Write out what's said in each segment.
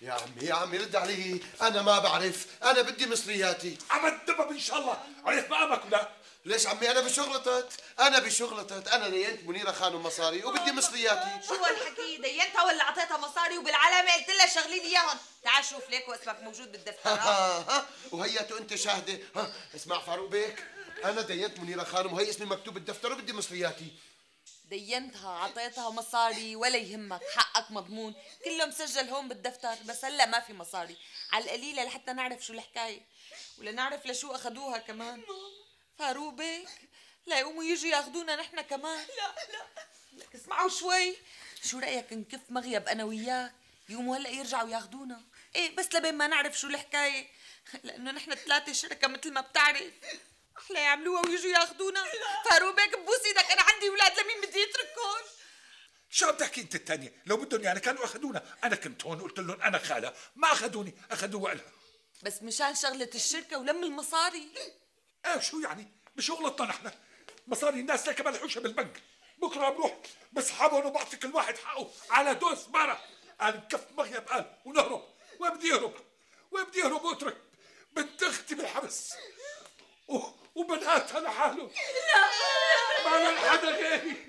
يا عمي يا عمي رد علي، انا ما بعرف، انا بدي مصرياتي. عم الدبب ان شاء الله، عرفت مقامك ولا؟ ليش عمي انا بشغلتت، انا دينت منيره خانم مصاري وبدي مصرياتي. شو هالحكي؟ دينتها ولا اعطيتها مصاري؟ وبالعلامه قلت لها شغلي لي اياهم. تعال شوف ليك واسمك موجود بالدفتر. ها وهياتو انت شاهده. اسمع فاروق بيك، انا دينت منيره خانم وهي اسمي مكتوب بالدفتر وبدي مصرياتي. دينتها عطيتها مصاري ولا يهمك، حقك مضمون، كله مسجل هون بالدفتر، بس هلا ما في مصاري على القليله لحتى نعرف شو الحكايه ولا نعرف لشو اخذوها كمان. فاروق بيك لا يقوموا يجوا ياخذونا نحن كمان. لا لك اسمعوا شوي، شو رايك نكف مغيب انا وياك يقوموا هلا يرجعوا ياخذونا؟ ايه بس لبين ما نعرف شو الحكايه، لانه نحن ثلاثه شركه مثل ما بتعرف، احلى يعملوها ويجوا ياخذونا. فاروق بيك ببوس ايدك، انا عندي اولاد، لمين بدي اتركهم؟ شو عم تحكي انت الثانيه؟ لو بدهم يعني كانوا اخذونا، انا كنت هون قلت لهم انا خالة، ما اخذوني، اخذوا وقلها. بس مشان شغله الشركه ولم المصاري. ايه شو يعني؟ بشغلتنا نحن مصاري الناس لك ملحوشه بالبنك، بكره بروح بسحبهم وبعطي كل واحد حقه على دوس مره. انا نكف مغيب قال ونهرب. وين بدي اهرب؟ واترك بنت اختي بالحبس وبناتها لحاله. لا ما لنا حدا غيري.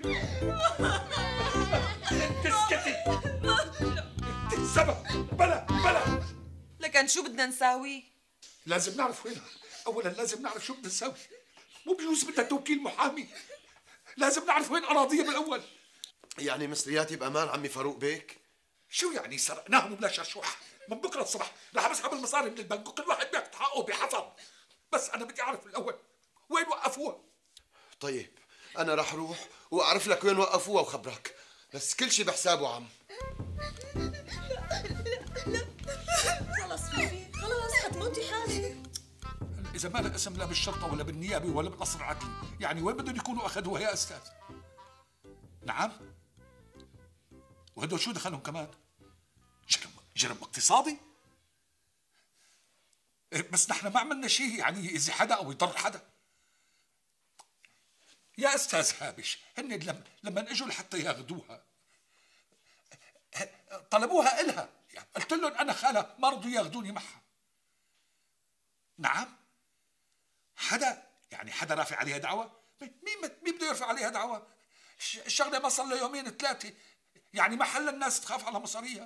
انت اسكتي، انت السبب. بلا لكن شو بدنا نساوي؟ لازم نعرف وينها. اولا لازم نعرف شو بدنا نساوي، مو بجوز بدها توكيل محامي، لازم نعرف وين اراضيها بالاول. يعني مصرياتي بامان عمي فاروق بيك؟ شو يعني سرقناهم بلا شرشوح؟ من بكره الصبح رح بسحب المصاري من البنك وكل واحد بياخذ حقه بحسب، بس انا بدي اعرف الاول وين وقفوها. طيب انا رح اروح واعرف لك وين وقفوها وخبرك، بس كل شيء بحسابه عم. خلص فيفي خلص حتموتي حالك. اذا ما لها اسم لا بالشرطه ولا بالنيابه ولا بالقصر العدلي، يعني وين بدهم يكونوا اخذوها يا استاذ؟ نعم؟ وهدول شو دخلهم كمان؟ جرم اقتصادي؟ بس نحن ما عملنا شيء يعني يأذي حدا او يضر حدا. يا استاذ هابش، هن لما اجوا لحتى ياخذوها طلبوها الها، يعني قلت لهم انا خالة ما رضوا ياخذوني معها. نعم؟ حدا رافع عليها دعوة؟ مين بده يرفع عليها دعوة؟ الشغله ما صار له يومين ثلاثه، يعني ما حل الناس تخاف على مصاريها.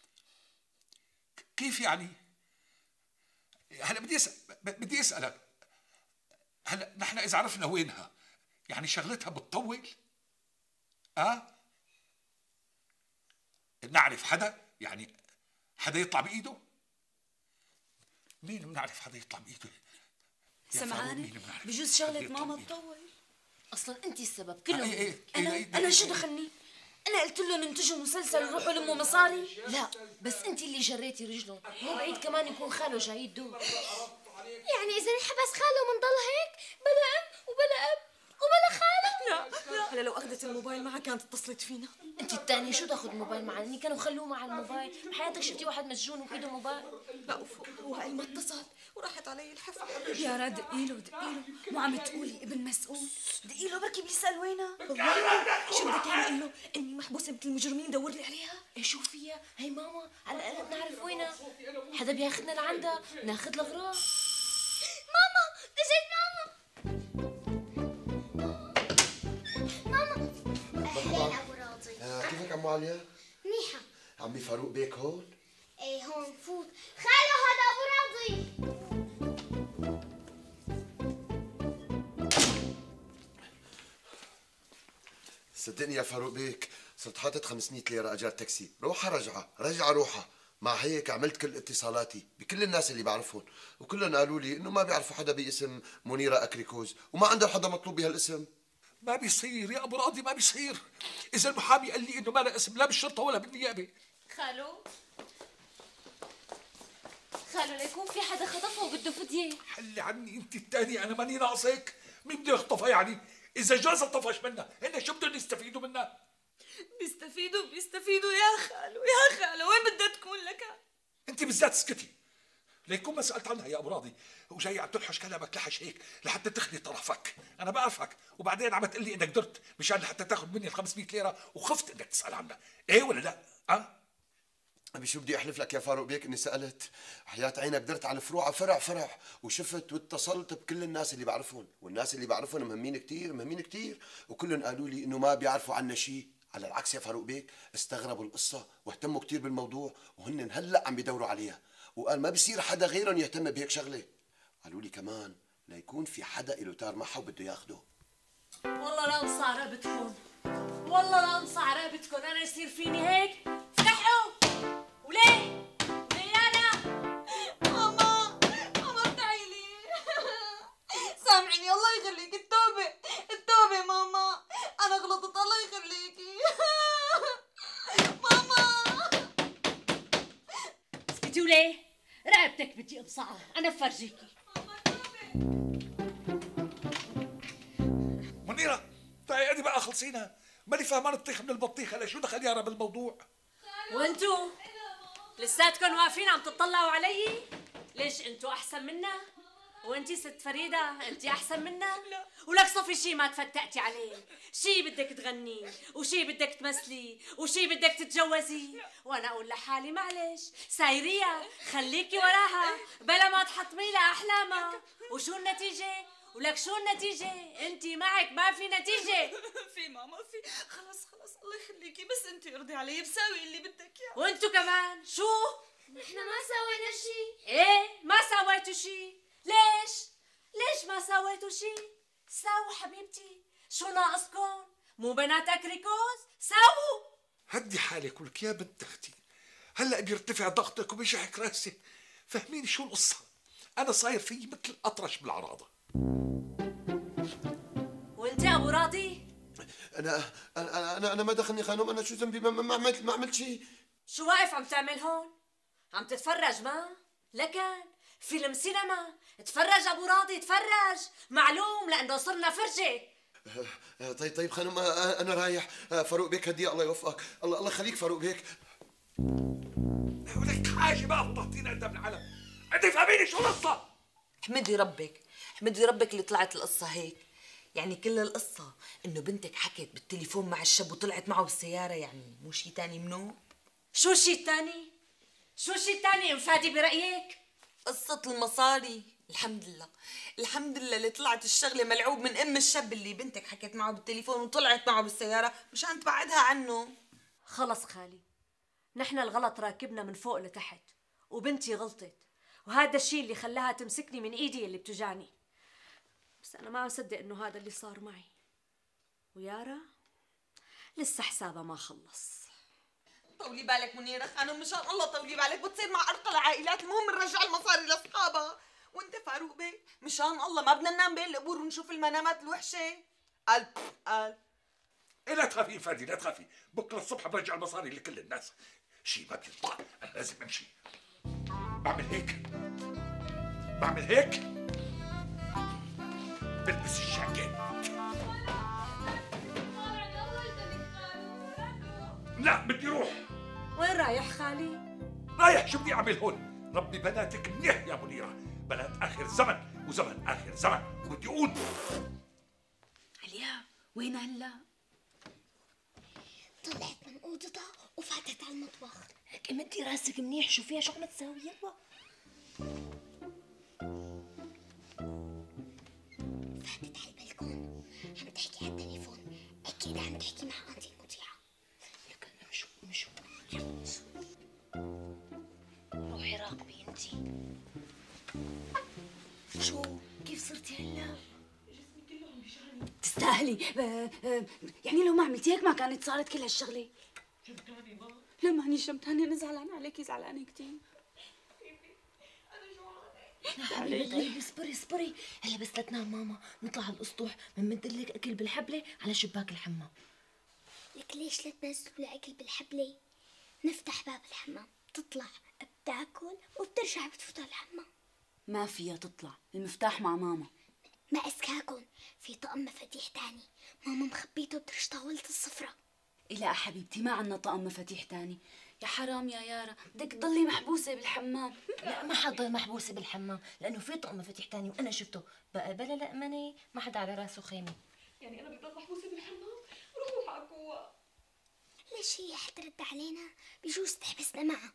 كيف يعني؟ هلا بدي اسالك، هلا نحن اذا عرفنا وينها يعني شغلتها بتطول؟ نعرف حدا، يعني حدا يطلع بايده؟ مين بنعرف حدا يطلع بايده؟ سمعاني بجوز شغله ماما تطول. اصلا انت السبب كله. انا شو دخلني؟ انا قلت لهم انتجوا مسلسل وروحوا لموا مصاري. لا بس انت اللي جريتي رجلهم، مو بعيد كمان يكون خاله جاي الدور. يعني اذا انحبس خاله منضل هيك بلا ام وبلا اب وبلا خاله؟ لا هلا لو اخذت الموبايل معها كانت اتصلت فينا. انت الثانيه شو تاخذ موبايل معها؟ اني كانوا خلوه مع الموبايل. بحياتك شفتي واحد مسجون وبايده موبايل؟ لا وهي ما اتصل وراحت علي الحفله. يا راد دقيله مو عم تقولي ابن مسؤول؟ دقيله بركي بيسال وينها. والله شو بدك يعني اقول له اني محبوسه مثل المجرمين دور لي عليها؟ ايه شو فيها؟ هي ماما على الاقل بنعرف وينها، حدا بياخذنا لعندها ناخذ الاغراض. ماما اجت ماما. اهلين ابو راضي. كيفك عمو عليا؟ منيحة. عمي فاروق بيك هون؟ ايه هون فوت. خالو هذا ابو راضي. صدقني يا فاروق بيك صرت حاطط 500 ليرة اجار تاكسي، روحة رجعة روحة. مع هيك عملت كل اتصالاتي بكل الناس اللي بعرفهم، وكلهم قالوا لي انه ما بيعرفوا حدا باسم منيرة اكريكوز وما عندهم حدا مطلوب بهالاسم. ما بيصير يا ابو راضي، ما بيصير. اذا المحامي قال لي انه ما له اسم لا بالشرطه ولا بالنيابه. خالو ليكون في حدا خطفها وبده فديه. حلي عني انت الثاني، انا ماني ناقصك. مين بده يخطفها يعني؟ اذا جوزها طفش منها، هن شو بدهم يستفيدوا منها؟ بيستفيدوا يا خالو وين بدها تكون لك؟ انت بالذات اسكتي، ليكون ما سالت عنها يا ابو راضي وجاي عم تلحش كلامك لحش هيك لحتى تخلي طرفك. انا بعرفك، وبعدين عم تقول لي انك درت مشان لحتى تاخذ مني ال 500 ليره وخفت انك تسال عنها. ايه ولا لا؟ أبي شو بدي أحلف لك يا فاروق بيك إني سألت حياة عينك، درت على الفروع فرع فرع وشفت واتصلت بكل الناس اللي بعرفهم، والناس اللي بعرفهم مهمين كتير مهمين كتير، وكلهم قالوا لي إنه ما بيعرفوا عنا شيء. على العكس يا فاروق بيك استغربوا القصة واهتموا كتير بالموضوع، وهن هلأ عم بيدوروا عليها، وقال ما بصير حدا غيرهم يهتم بهيك شغلة. قالوا لي كمان ليكون في حدا إله تار معها وبده ياخده. والله لا انصع رقبتكم، والله لا انصع رقبتكم، انا يصير فيني هيك؟ افتحوا. وليه؟ وليه انا؟ ماما افتحي لي. سامحيني الله يخليك، التوبة ماما، انا غلطت الله يخليكي. ماما اسكتي. وليه؟ رقبتك بدي ابصعها، انا بفرجيكي. منيرة تعالي بقى خلصينا، ماني فاهمان الطيخ من البطيخة، شو دخل يارا بالموضوع؟ وانتو لساتكم واقفين عم تطلعوا علي؟ ليش انتو احسن منا؟ وانتي ست فريدة انتي احسن منا؟ لا. ولك صفي شي ما تفتقتي عليه، شي بدك تغني وشي بدك تمثلي وشي بدك تتجوزي، وانا اقول لحالي معلش سايرية خليكي وراها بلا ما تحطمي لها احلامها. وشو النتيجة؟ ولك شو النتيجة؟ انتي معك ما في نتيجة. في ماما في، خلص الله يخليكي، بس انت ارضي علي بساوي اللي بدك اياه. وانتو كمان شو؟ نحن ما سوينا شيء. ايه ما سويتوا شي. ليش ما سويتوا شي؟ ساووا حبيبتي، شو ناقصكم؟ مو بنات اكريكوز؟ ساووا. هدي حالك ولك يا بنت اختي، هلا بيرتفع ضغطك وبيشحك راسي، فهميني شو القصة؟ أنا صاير فيي مثل الأطرش بالعراضة. وانت يا ابو راضي؟ أنا ما دخلني خانم، أنا شو ذنبي؟ ما عملت شيء. شو واقف عم تعمل هون؟ عم تتفرج ما؟ لكن فيلم سينما، اتفرج ابو راضي اتفرج، معلوم لانه صرنا فرجه. طيب خانم انا رايح. فاروق بيك هديه الله يوفقك، الله يخليك فاروق بيك. ولك حاجه بقى تعطينا قدام العالم، انت فاهميني شو القصه؟ احمدي ربك اللي طلعت القصه هيك. يعني كل القصه انه بنتك حكت بالتليفون مع الشاب وطلعت معه بالسياره، يعني مو شيء ثاني منه. شو الشيء الثاني؟ شو الشيء الثاني انفادي برايك؟ قصة المصاري. الحمد لله اللي طلعت الشغلة ملعوب من ام الشاب اللي بنتك حكت معه بالتليفون وطلعت معه بالسيارة مشان تبعدها عنه. خلص خالي، نحن الغلط راكبنا من فوق لتحت، وبنتي غلطت، وهذا الشيء اللي خلاها تمسكني من ايدي اللي بتوجعني. بس انا ما اصدق انه هذا اللي صار معي. ويارا لسه حسابها ما خلص. طولي بالك منيرة خانم، مشان الله طولي بالك، بتصير مع ارقى العائلات، المهم نرجع المصاري لاصحابها. وانت فاروق بيه مشان الله ما بدنا ننام بين القبور ونشوف المنامات الوحشة. قال إيه لا تخافي فادي لا تخافي، بكره الصبح برجع المصاري لكل الناس. شيء ما بيطلع، انا لازم امشي. بعمل هيك بلبس الجاكيت. لا بدي روح. وين رايح خالي؟ رايح شو بدي اعمل هون؟ ربي بناتك منيح يا منيرة، بنات اخر زمن وزمن اخر زمن، وبدي اقول عليا وين هلا؟ طلعت من اوضتها وفاتت على المطبخ. هيك مدي راسك منيح، شو فيها شغلة تساوي؟ يلا فاتت على البلكون عم تحكي على التليفون، اكيد عم تحكي مع انتي المذيعة. لك مشو روحي راقبي انتي. شو كيف صرتي هلا؟ تستاهلي. يعني لو ما عملتي هيك ما كانت صارت كل هالشغله. شمتاني ما؟ لا ماني شمتاني، انا زعلانه عليكي، زعلانه كثير. طيب اصبري هلا بس لتنام ماما، نطلع على الاسطوح بنمد لك اكل بالحبله على شباك الحمام. لك ليش لا تنزلوا الاكل بالحبلة؟ نفتح باب الحمام، تطلع بتاكل وبترجع بتفوت على الحمام. ما فيها تطلع، المفتاح مع ماما. ما أذكاكن في طقم مفاتيح تاني، ماما مخبيته بدرج طاولة السفرة. لا حبيبتي ما عنا طقم مفاتيح تاني. يا حرام يا يارا، بدك تضلي محبوسة بالحمام. لا ما حضل محبوسة بالحمام، لأنه في طقم مفاتيح تاني وأنا شفته بقى، بلا لأمنة ما حدا على راسه خيمة. يعني أنا بضل محبوسة بالحمام؟ روح على جوا. ليش ليش هي حترد علينا؟ بجوز تحبسنا معها.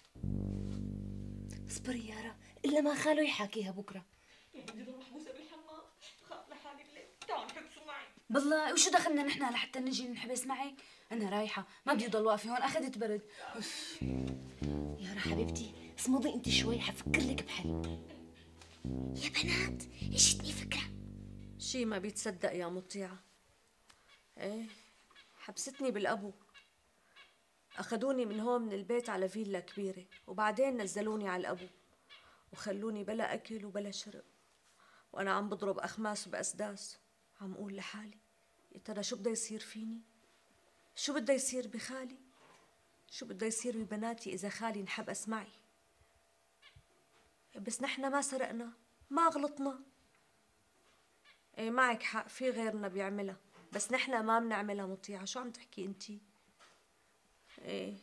اصبري يارا، الا ما خاله يحاكيها بكره. يا بدي ضل محبوسه بالحمام، بخاف لحالي بالليل، تعالوا انحبسوا معي. بالله وشو دخلنا نحن لحتى نجي ننحبس معك؟ انا رايحه، ما بدي ضل واقفه هون، اخذت برد. يارا حبيبتي اصمدي انت شوي، حفكر لك بحل. يا بنات اجتني فكرة. شي ما بيتصدق يا مطيعة. ايه حبستني بالأبو، أخدوني من هون من البيت على فيلا كبيرة، وبعدين نزلوني على الأبو وخلوني بلا أكل وبلا شرب، وأنا عم بضرب أخماس وبأسداس. عم أقول لحالي يا ترى شو بده يصير فيني؟ شو بده يصير بخالي؟ شو بده يصير ببناتي إذا خالي انحبس معي؟ بس نحن ما سرقنا، ما غلطنا. ايه معك حق، في غيرنا بيعملها، بس نحن ما بنعملها. مطيعة شو عم تحكي انتي؟ ايه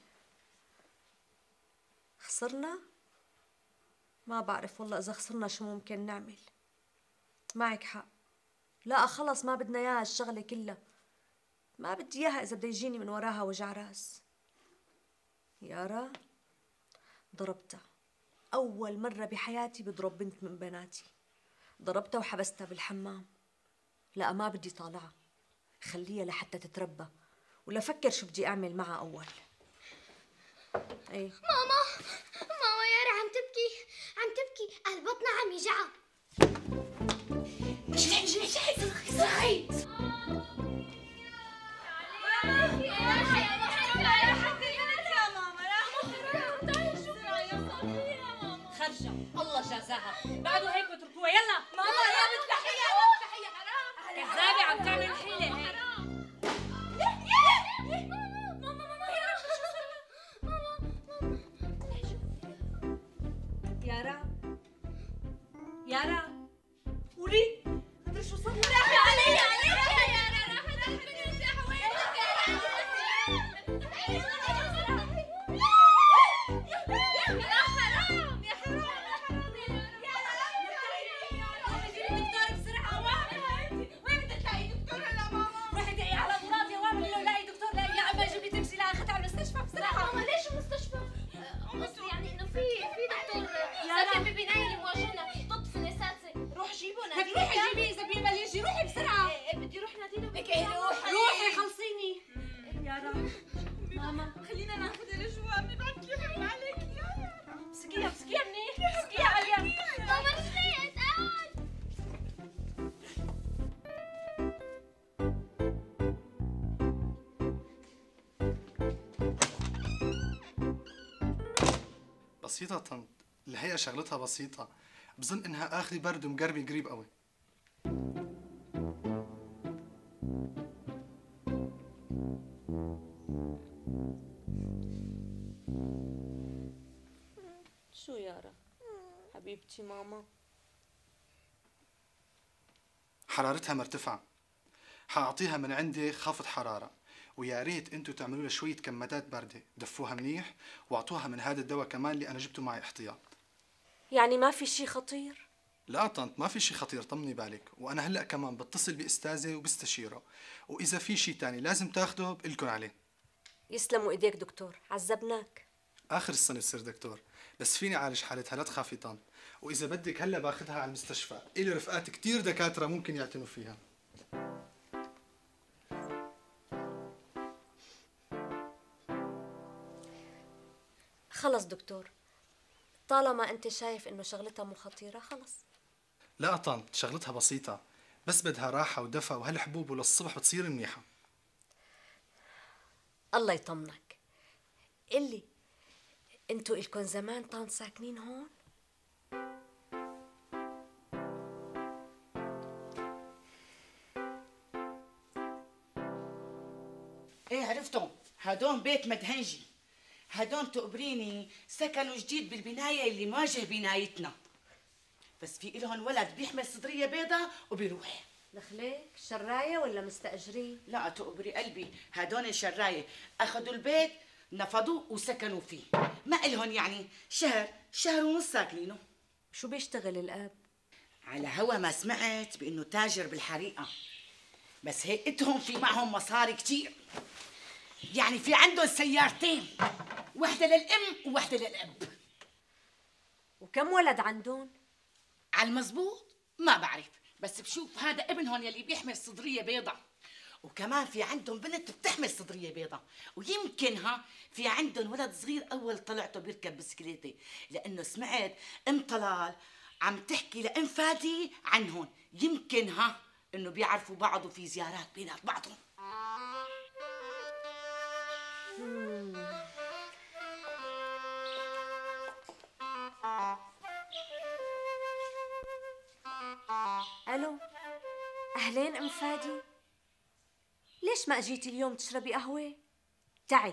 خسرنا؟ ما بعرف والله اذا خسرنا شو ممكن نعمل. معك حق، لا خلص ما بدنا اياها الشغلة كلها، ما بدي اياها اذا بده يجيني من وراها وجع راس. يارا ضربتها، أول مرة بحياتي بضرب بنت من بناتي، ضربتها وحبستها بالحمام. لا ما بدي طالعها، خليها لحتى تتربى ولا فكر شو بدي أعمل معها أول. ايه ماما يارا عم تبكي قلب بطنها عم يجعها. صحي خرجة الله جازاها، بعده هيك بتركوها. يلا ماما يا بتلحقي حرام كذابة عم تعمل حيلة هيك. يارا قولي هذا شو صار؟ راحت علي يا يارا، راحت علي المفتاح. وينك يا حرام يا حرام يا الدكتور بسرعة. وين بدك تلاقي دكتور هلا ماما؟ روحي دقي على مراد يا ماما، لو لاقي دكتور لاقي لي عم جيب لي تاكسي لاخذها على المستشفى بسرعة. ماما ليش المستشفى؟ قصدي يعني انه في دكتور ساكن ببناية اللي مواجهنا ضد فلساتي. روح جيبه نادي. روحي جيبيه اذا بيقبل يجي، روحي بسرعة. بدي روح نادي له. روحي خلصيني. يارا ماما خلينا ناخذها لجوا، امي بعد يحب عليك. مسكيها منيح، مسكيها عليا. ماما رجلي تعال. بسيطة طنط، الهيئة شغلتها بسيطة، بظن انها اخذي برد ومقربي قريب قوي. شو يارا حبيبتي ماما؟ حرارتها مرتفعة، حاعطيها من عندي خفض حرارة، ويا ريت انتوا تعملوا لها شوية كمادات باردة، دفوها منيح واعطوها من هذا الدواء كمان اللي انا جبته معي احتياط. يعني ما في شي خطير؟ لا طنط ما في شي خطير، طمني بالك، وانا هلا كمان بتصل باستاذه وبستشيره، واذا في شي تاني لازم تاخده بقلكن عليه. يسلموا ايديك دكتور، عذبناك. اخر السنه بصير دكتور، بس فيني اعالج حالتها لا تخافي طنط، واذا بدك هلا باخذها على المستشفى، الي رفقات كثير دكاتره ممكن يعتنوا فيها. خلص دكتور، طالما انت شايف انه شغلتها مو خطيره خلص. لا طنط شغلتها بسيطه، بس بدها راحه ودفى وهالحبوب وللصبح بتصير منيحه. الله يطمنك. قلي انتوا الكن زمان طن ساكنين هون؟ ايه عرفتهم، هدول بيت مدهنجي، هدول تقبريني سكنوا جديد بالبناية اللي مواجه بنايتنا، بس في إلهم ولد بيحمل صدرية بيضة وبيروح. دخليك شراية ولا مستأجرين؟ لا تقبري قلبي، هدول شراية، أخذوا البيت نفضوا وسكنوا فيه، ما إلهم يعني شهر ونص ساكنينه. شو بيشتغل الأب؟ على هوا ما سمعت بإنه تاجر بالحريقة، بس هيئتهم في معهم مصاري كتير. يعني في عندهم سيارتين، واحدة للأم وواحدة للأب. وكم ولد عندهم؟ على المزبوط ما بعرف، بس بشوف هذا ابنهم يلي بيحمل صدرية بيضة، وكمان في عندهم بنت بتحمل صدرية بيضة، ويمكن في عندهم ولد صغير أول طلعته بيركب بسكليتة، لأنه سمعت أم طلال عم تحكي لأم فادي عنهم، يمكن إنه بيعرفوا بعض وفي زيارات بينات بعضهم. الو، اهلين ام فادي، ليش ما اجيتي اليوم تشربي قهوه؟ تعي.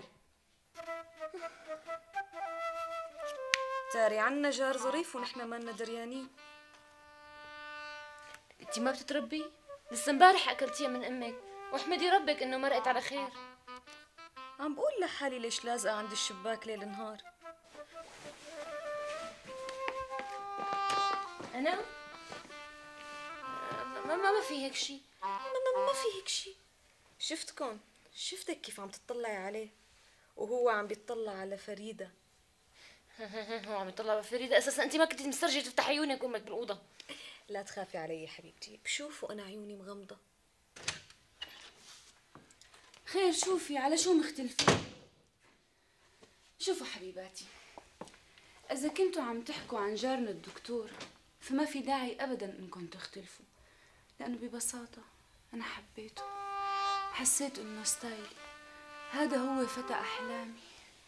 تاري عنا جار ظريف ونحن مالنا دريانين. انتي ما بتتربي؟ لسه امبارح اكلتيها من امك، واحمدي ربك انه مرقت على خير. عم بقول لحالي ليش لازقه عند الشباك ليل نهار. انا ما في هيك شيء. ما في هيك شيء. شفتك كيف عم تطلعي عليه وهو عم بيطلع على فريدة. هو عم يطلع على فريدة؟ اساسا انت ما كنتي مسترجيه تفتحي عيونك امك بالاوضه. لا تخافي علي حبيبتي، بشوف وانا عيوني مغمضه. خير شوفي، على شو مختلفين؟ شوفوا حبيباتي، إذا كنتوا عم تحكوا عن جارنا الدكتور فما في داعي أبدا إنكم تختلفوا، لأنه ببساطة أنا حبيته، حسيت إنه ستايلي، هذا هو فتى أحلامي.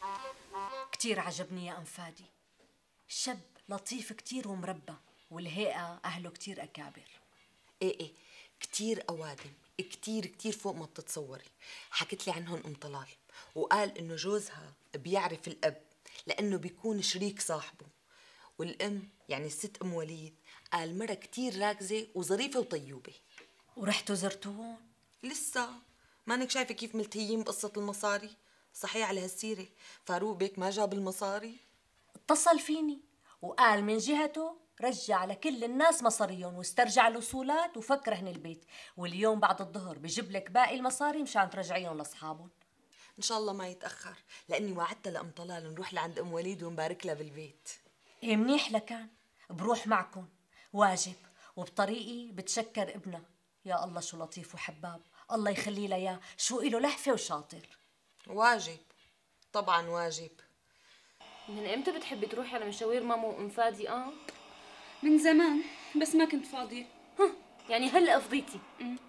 كتير عجبني يا أم فادي، شاب لطيف كتير ومربى، والهيئة أهله كتير أكابر. ايه كتير أوادم، كتير فوق ما بتتصوري. حكت لي عنهم أم طلال، وقال إنه جوزها بيعرف الأب لأنه بيكون شريك صاحبه، والأم يعني الست أم وليد قال مرة كتير راكزة وظريفة وطيوبة. ورحتوا زرتوهم؟ لسه، مانك شايفة كيف ملتهيين بقصة المصاري؟ صحيح على هالسيرة فاروق بيك ما جاب المصاري؟ اتصل فيني وقال من جهته رجع لكل الناس مصاريهم واسترجع الوصولات وفك رهن البيت، واليوم بعد الظهر بجيب لك باقي المصاري مشان ترجعيهم لاصحابهم. ان شاء الله ما يتاخر، لاني وعدتها لام طلال نروح لعند ام وليد ونبارك لها بالبيت. ايه منيح لكان، بروح معكم واجب، وبطريقي بتشكر ابنها. يا الله شو لطيف وحباب، الله يخلي له اياه، شو إله لهفه وشاطر. واجب طبعا واجب. من امتى بتحبي تروحي على مشاوير ماما وام فادي؟ من زمان بس ما كنت فاضية. يعني هلا فضيتي؟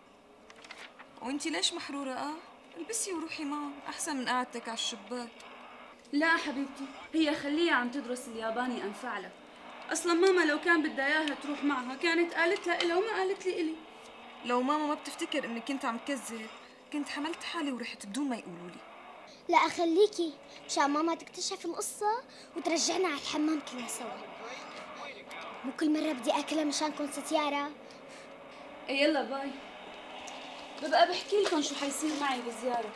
وانتي ليش محرورة؟ البسي وروحي معهم احسن من قعدتك على الشباك. لا حبيبتي، هي خليها عم تدرس الياباني انفع لها. اصلا ماما لو كان بدها اياها تروح معها كانت قالت لها إلها وما قالت لي إلي. لو ماما ما بتفتكر انك كنت عم تكذب كنت حملت حالي ورحت بدون ما يقولوا لي. لا أخليكي مشان ماما تكتشف القصة وترجعنا على الحمام كلنا سوا. مو كل مرة بدي أكلها مشانكم ستيارة. إيه يلا باي، ببقى بحكي لكم شو حيصير معي بالزيارة.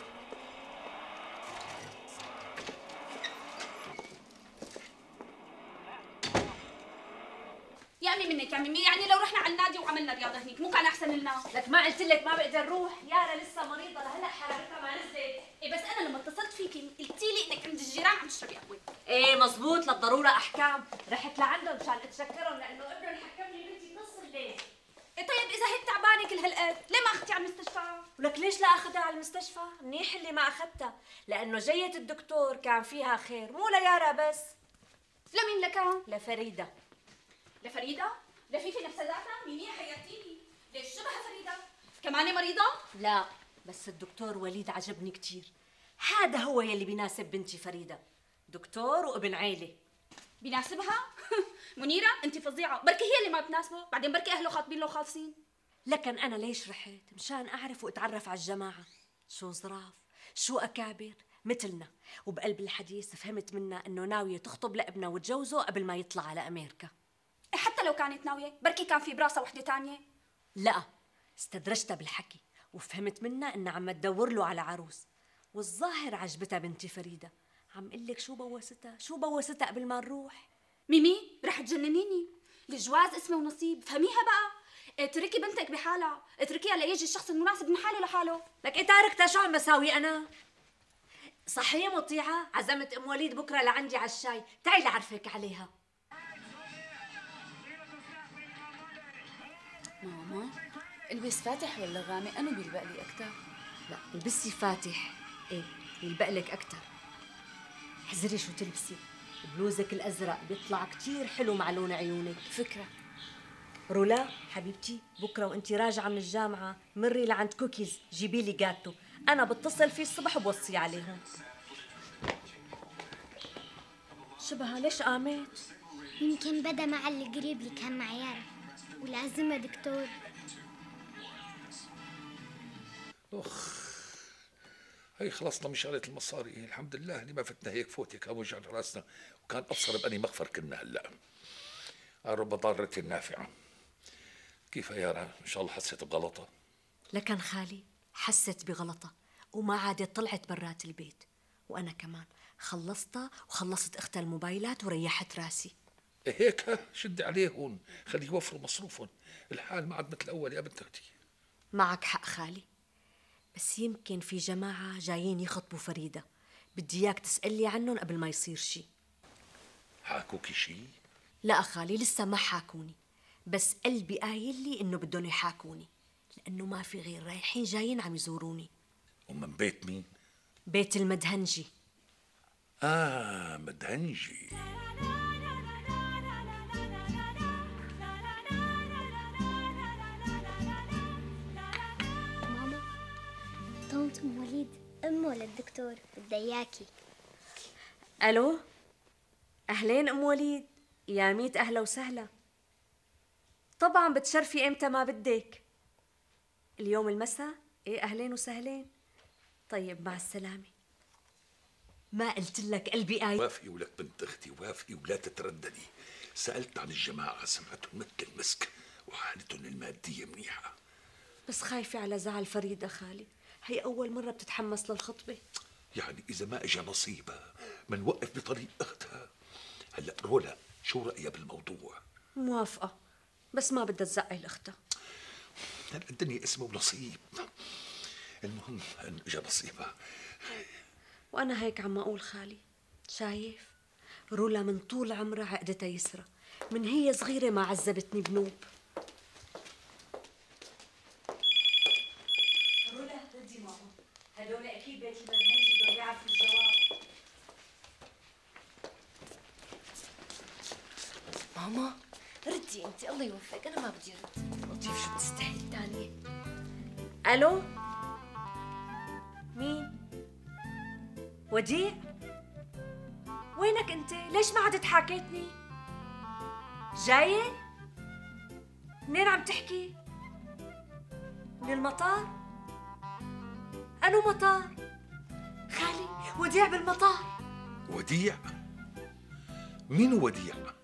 يا أمي منك يا أمي، يعني لو رحنا على النادي وعملنا رياضة هنيك مو كان أحسن لنا؟ لك ما قلت لك ما بقدر روح؟ يارا لسه مريضة لهلا حرارتها ما نزلت. إيه بس أنا لما اتصلت فيكي قلتي لي إنك عند الجيران عم تشربي قهوة. ايه مزبوط، للضرورة أحكام، رحت لعندهم مشان أتشكرهم لأنه ابنهم حكم لي بنتي بنص الليل. إيه طيب إذا هيك تعبانة كل هالقد، ليه ما أخذتي على المستشفى؟ ولك ليش لا أخذها على المستشفى؟ منيح اللي ما أخذتها، لأنه جية الدكتور كان فيها خير، مو ليارا بس. لمين لكان؟ لفريدة. لفريدة؟ لفيفي نفسها ذاتها؟ مين هي حياتيني؟ ليش شبه فريدة؟ كمان مريضة؟ لا بس الدكتور وليد عجبني كتير، هذا هو يلي بيناسب بنتي فريدة، دكتور وابن عيلة. بيناسبها؟ منيرة انت فظيعة، بركي هي اللي ما بتناسبه، بعدين بركي اهله خاطبين له وخالصين. لكن انا ليش رحت؟ مشان اعرف واتعرف على الجماعة، شو ظراف، شو اكابر مثلنا، وبقلب الحديث فهمت منها انه ناوية تخطب لابنها وتجوزه قبل ما يطلع على امريكا. حتى لو كانت ناوية، بركي كان في براسها وحدة تانية. لا استدرجتها بالحكي وفهمت منها انها عم تدور له على عروس، والظاهر عجبتها بنتي فريدة. عم قلك شو بوستها قبل ما نروح. ميمي رح تجننيني، الجواز اسمه ونصيب، فهميها بقى. اتركي بنتك بحالها، اتركيها ليجي الشخص المناسب من حاله لحاله. لك ايه تاركتها، شو عم بساوي انا؟ صحيح مطيعة، عزمت ام وليد بكره لعندي على الشاي، تعي لعرفك عليها. ماما البس فاتح ولا غامق؟ أنا بيلبق لي أكتر. لا البسي فاتح، ايه يلبق لك اكثر. احذري شو تلبسي، بلوزك الازرق بيطلع كثير حلو مع لون عيونك. فكرة. رولا حبيبتي، بكره وانت راجعه من الجامعه مري لعند كوكيز جيبي لي جاتو، انا بتصل فيه الصبح وبوصي عليهم. شبهها ليش قامت؟ يمكن بدا مع القريب اللي كان مع يارا ولازمها دكتور. هي خلصنا من شغله المصاري، الحمد لله اللي ما فتنا هيك فوتي كان وجع راسنا، وكان ابصر باني مغفر كنا هلا. رب ضارة نافعه. كيف يا يارا؟ ان شاء الله حسيت بغلطه؟ لكن خالي حست بغلطة وما عادت طلعت برات البيت، وانا كمان خلصتها وخلصت اختها الموبايلات وريحت راسي. هيك شدي عليهم، خليه يوفروا مصروفهم، الحال ما عاد مثل الاول يا بنت اختي. معك حق خالي، بس يمكن في جماعة جايين يخطبوا فريدة، بدي اياك تسألي عنهم قبل ما يصير شي. حاكوكي شي؟ لا خالي لسه ما حاكوني، بس قلبي قايل لي انه بدهم يحاكوني، لانه ما في غير رايحين جايين عم يزوروني. ومن بيت مين؟ بيت المدهنجي. مدهنجي. ماما طنط ام وليد امه للدكتور بدها اياكي. الو، اهلين ام وليد، يا ميت اهلا وسهلا. طبعا بتشرفي امتى ما بدك. اليوم المساء؟ ايه اهلين وسهلين. طيب مع السلامه. ما قلت لك قلبي قايل؟ وافقي ولك بنت اختي، وافقي ولا تترددي. سالت عن الجماعه سمعتهم مثل المسك وحالتهم الماديه منيحه. بس خايفه على زعل فريده خالي، هي اول مره بتتحمس للخطبه. يعني اذا ما اجى نصيبها منوقف بطريق اختها. هلا رولا شو رايها بالموضوع؟ موافقه، بس ما بدها تزعل اختها. هلا الدنيا اسمه ونصيب. المهم ان اجى نصيبها. وانا هيك عم اقول خالي، شايف رولا من طول عمرها عقدتها يسرى، من هي صغيره ما عذبتني بنوب. رولا ردي ماما، هدول اكيد بيت المدهنجي بدهم يعرفوا الجواب. ماما ردي انت، الله يوفقك، انا ما بدي ارد. لطيف شو بتستحي الثانيه. الو، مين؟ وديع؟ وينك انت؟ ليش ما عدت حاكيتني؟ جاية؟ منين عم تحكي؟ من المطار؟ أنو مطار؟ خالي وديع بالمطار. وديع؟ مين وديع؟